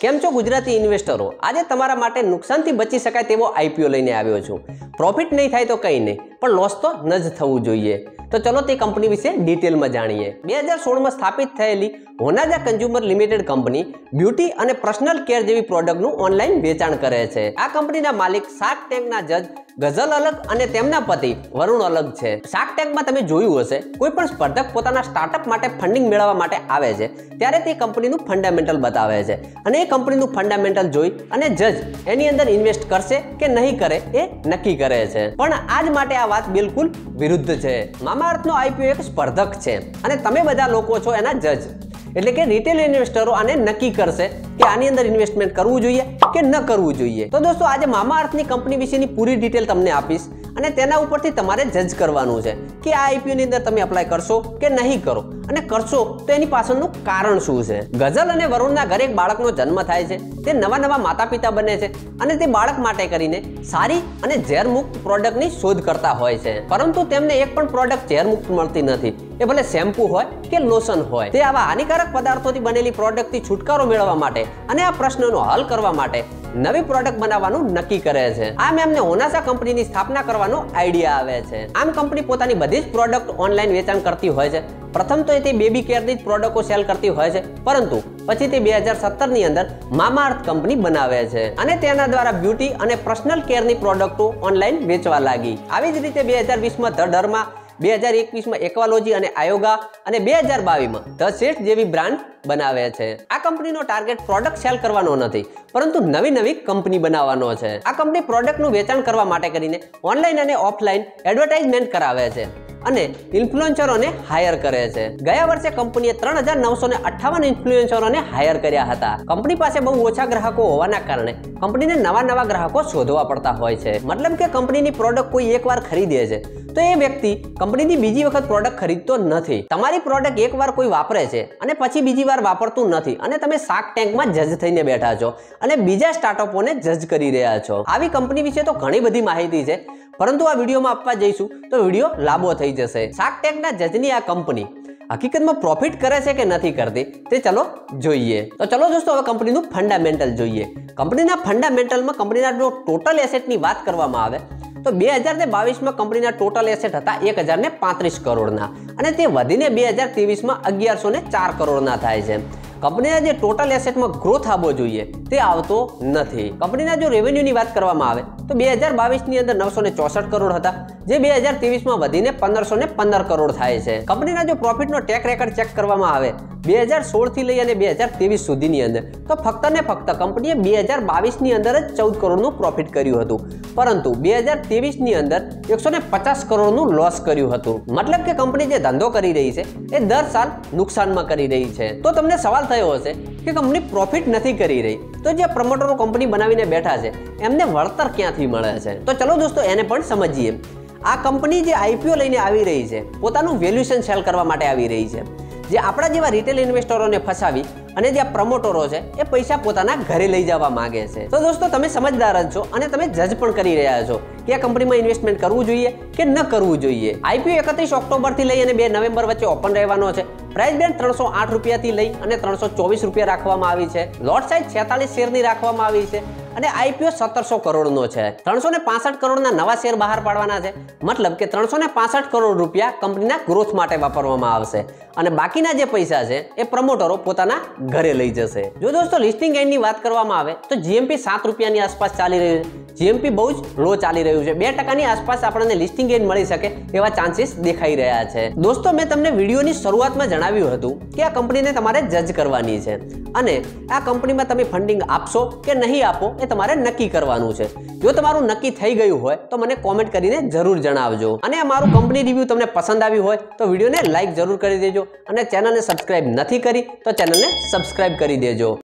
કેમ છો ગુજરાતી ઇન્વેસ્ટરો? આજે તમારા માટે નુકસાનથી બચી શકાય તેવો આઈપીઓ લઈને આવ્યો છું। પ્રોફિટ નહીં થાય તો કંઈ નહીં, પણ લોસ તો ન જ થવું જોઈએ। તો ચલો તે કંપની વિશે ડિટેલમાં જાણીએ। 2016માં સ્થાપિત થયેલી હોનાજા કન્ઝ્યુમર લિમિટેડ કંપની બ્યુટી અને પર્સનલ કેર જેવી પ્રોડક્ટનું ઓનલાઈન વેચાણ કરે છે। આ કંપનીના માલિક શાર્ક ટેન્કના જજ ગઝલ અલગ અને તેમના પતિ વરુણ અલગ છે। શાર્ક ટેન્કમાં તમે જોયું હશે, કોઈ પણ સ્પર્ધક પોતાના સ્ટાર્ટઅપ માટે ફંડિંગ મેળવવા માટે આવે છે ત્યારે તે કંપનીનું ફંડામેન્ટલ બતાવે છે અને એ કંપનીનું ફંડામેન્ટલ જોઈ અને જજ એની અંદર ઇન્વેસ્ટ કરશે કે નહીં કરે એ નક્કી કરે છે। પણ આજ માટે આ વાત બિલકુલ વિરુદ્ધ છે। મામાઅર્થનો આઈપીઓ એક સ્પર્ધક છે અને તમે બધા લોકો છો એના જજ, એટલે કે રિટેલ ઇન્વેસ્ટરો આને નક્કી કરશે કે આની અંદર ઇન્વેસ્ટમેન્ટ કરવું જોઈએ કે ન કરવું જોઈએ। તો દોસ્તો આજે મામાઅર્થની કંપની વિશેની પૂરી ડિટેલ તમને આપીશ અને તેના ઉપરથી તમારે જજ કરવાનું છે કે આ આઈપીઓ ની અંદર તમે અપ્લાય કરશો કે નહીં કરો, અને કરશો તો એની પાછળનું કારણ શું છે। ગઝલ અને વરુણના ઘરે એક બાળકનો જન્મ થાય છે। તે નવા માતા પિતા બને છે અને તે બાળક માટે કરીને સારી અને ઝેરમુક્ત પ્રોડક્ટની શોધ કરતા હોય છે, પરંતુ તેમને એક પણ પ્રોડક્ટ ઝેરમુક્ત મળતી નથી। એ ભલે શેમ્પુ હોય કે લોશન હોય, તે આવા હાનિકારક પદાર્થોથી બનેલી પ્રોડક્ટથી છુટકારો મેળવવા માટે અને આ પ્રશ્નનો હલ કરવા માટે નવી પ્રોડક્ટ બનાવવાનું નક્કી કરે છે। આમ એમને હોનાસા કંપનીની સ્થાપના કરવાનો આઈડિયા આવે છે। આમ કંપની પોતાની બધી જ પ્રોડક્ટ ઓનલાઈન વેચાણ કરતી હોય છે। પ્રથમ તો તે બેબી કેરની જ પ્રોડક્ટો સેલ કરતી હોય છે, પરંતુ પછી તે 2017ની અંદર મામાઅર્થ કંપની બનાવે છે અને તેના દ્વારા બ્યુટી અને પર્સનલ કેરની પ્રોડક્ટો ઓનલાઈન વેચવા લાગી। આવી જ રીતે 2020માં ધ ડર્મા, 2021માં એક્વાલોજી અને આયોગા અને 2022માં ધ સેટ જેવી બ્રાન્ડ બનાવે છે। આ કંપનીનો ટાર્ગેટ પ્રોડક્ટ સેલ કરવાનો નથી, પરંતુ નવી કંપની બનાવવાનો છે। આ કંપની પ્રોડક્ટનું વેચાણ કરવા માટે કરીને ઓનલાઈન અને ઓફલાઈન એડવર્ટાઇઝમેન્ટ કરાવે છે અને ઇન્ફ્લુએન્સરોને હાયર કરે છે। ગયા વર્ષે કંપનીએ 3958 ઇન્ફ્લુએન્સરોને હાયર કર્યા હતા। કંપની પાસે બહુ ઓછા ગ્રાહકો હોવાના કારણે કંપનીને નવા ગ્રાહકો શોધવા પડતા હોય છે। મતલબ કે કંપનીની પ્રોડક્ટ કોઈ એકવાર ખરીદે છે તો એ વ્યક્તિ કંપનીની બીજી વખત પ્રોડક્ટ ખરીદતો નથી। તમારી પ્રોડક્ટ એકવાર કોઈ વાપરે છે અને પછી બીજી વાર વાપરતું નથી અને તમે શાર્ક ટેન્કમાં જજ થઈને બેઠા છો અને બીજા સ્ટાર્ટઅપોને જજ કરી રહ્યા છો। આવી કંપની વિશે તો ઘણી બધી માહિતી છે, પરંતુ આ વિડીયોમાં આપવા જઈશું તો વિડીયો લાંબો થઈ જશે। શાર્ક ટેન્કના જજની આ કંપની હકીકતમાં પ્રોફિટ કરે છે કે નથી કરતી તે ચલો જોઈએ। તો ચલો દોસ્તો હવે કંપનીનું ફંડામેન્ટલ જોઈએ। કંપનીના ફંડામેન્ટલમાં કંપનીના જો ટોટલ એસેટની વાત કરવામાં આવે તો 2022માં કંપનીના ટોટલ એસેટ હતા 1035 કરોડના અને તે વધીને 2023માં 1104 કરોડના થાય છે। કંપનીના જે ટોટલ એસેટમાં ગ્રોથ આવવો જોઈએ તે આવતો નથી। કંપનીના જો રેવન્યુની વાત કરવામાં આવે તો 2022ની અંદર 964 કરોડ હતા, જે 2023માં વધીને 1515 કરોડ થાય છે। કંપનીના જો પ્રોફિટનો ટ્રેક રેકર્ડ ચેક કરવામાં આવે 2016 થી લઈ અને 2023 સુધીની અંદર તો ફક્ત ને ફક્ત કંપનીએ 2022ની અંદર જ 14 કરોડનું પ્રોફિટ કર્યું હતું, પરંતુ 2023ની અંદર 150 કરોડનું લોસ કર્યું હતું। મતલબ કે કંપની જે ધંધો કરી રહી છે એ દર સાલ નુકસાનમાં કરી રહી છે। તો તમને સવાલ થયો હશે કે કંપની પ્રોફિટ નથી કરી રહી તો જે પ્રમોટરો કંપની બનાવીને બેઠા છે એમને વળતર ક્યાંથી મળે છે? તો ચલો દોસ્તો એને પણ સમજીએ। આ કંપની જે આઈપીઓ લઈને આવી રહી છે, પોતાનું વેલ્યુએશન સેલ કરવા માટે આવી રહી છે, જે આપણા જેવા રિટેલ ઇન્વેસ્ટરોને ફસાવી અને જે પ્રમોટરો છે એ પૈસા પોતાના ઘરે લઈ જવા માંગે છે। તો દોસ્તો તમે સમજદાર જ છો અને તમે જજ પણ કરી રહ્યા છો કે આ કંપનીમાં ઇન્વેસ્ટમેન્ટ કરવું જોઈએ કે ન કરવું જોઈએ। આઈપીઓ 31 ઓક્ટોબરથી લઈ અને 2 નવેમ્બર વચ્ચે ઓપન રહેવાનો છે। પ્રાઇસ બેન્ડ 308 રૂપિયાથી લઈ અને 324 રૂપિયા રાખવામાં આવી છે। લોટ સાઇઝ 46 શેરની રાખવામાં આવી છે અને આઈપીઓ 1700 કરોડનો છે। 365 કરોડના નવા શેર બહાર પાડવાના છે, મતલબ કે 365 કરોડ રૂપિયા કંપનીના ગ્રોથ માટે વાપરવામાં આવશે અને બાકીના જે પૈસા છે એ પ્રમોટરો પોતાના ઘરે લઈ જશે। જો દોસ્તો લિસ્ટિંગ એન્ડની વાત કરવામાં આવે તો જીએમપી 7 રૂપિયાની આસપાસ ચાલી રહ્યું છે। જીએમપી બહુ જ લો ચાલી રહ્યું છે। 2%ની આસપાસ આપણને લિસ્ટિંગ એન્ડ મળી શકે એવા ચાન્સીસ દેખાઈ રહ્યા છે। દોસ્તો મેં તમને વિડીયોની શરૂઆતમાં જણાવ્યું હતું કે આ કંપનીને તમારે જજ કરવાની છે અને આ કંપનીમાં તમે ફંડિંગ આપશો કે નહીં આપો એ તમારે નક્કી કરવાનું છે। જો તમારું નક્કી થઈ ગયું હોય તો મને કોમેન્ટ કરીને જરૂર જણાવજો અને અમારું કંપની રિવ્યુ તમને પસંદ આવ્યું હોય તો વિડીયોને લાઈક જરૂર કરી દેજો અને ચેનલને સબસ્ક્રાઇબ નથી કરી તો ચેનલને સબસ્ક્રાઇબ કરી દેજો।